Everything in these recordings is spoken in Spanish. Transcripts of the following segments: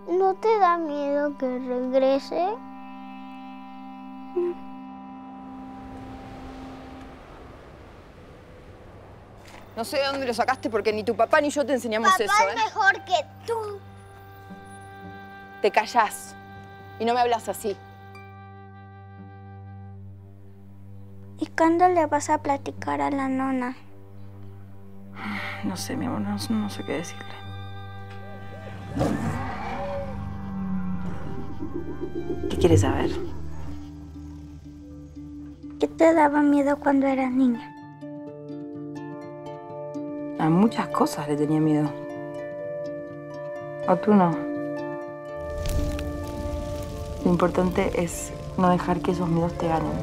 ¿No te da miedo que regrese? No sé de dónde lo sacaste porque ni tu papá ni yo te enseñamos eso, Papá es mejor que tú. Te callás y no me hablas así. ¿Y cuándo le vas a platicar a la nona? No sé, mi amor, no sé qué decirle. ¿Qué quieres saber? ¿Qué te daba miedo cuando eras niña? A muchas cosas le tenía miedo. ¿O tú no? Lo importante es no dejar que esos miedos te ganen.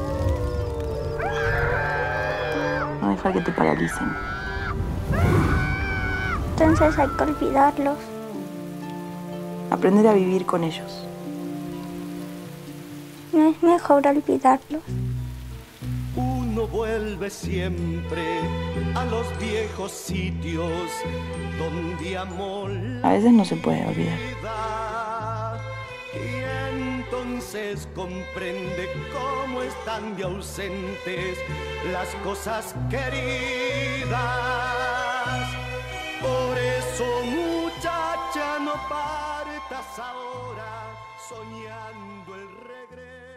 No dejar que te paralicen. Entonces hay que olvidarlos. Aprender a vivir con ellos. ¿No es mejor olvidarlos? Uno vuelve siempre a los viejos sitios donde amó la A veces no se puede olvidar. vida. Y entonces comprende cómo están de ausentes las cosas queridas. Por eso, muchacha, no partas ahora soñando el regreso.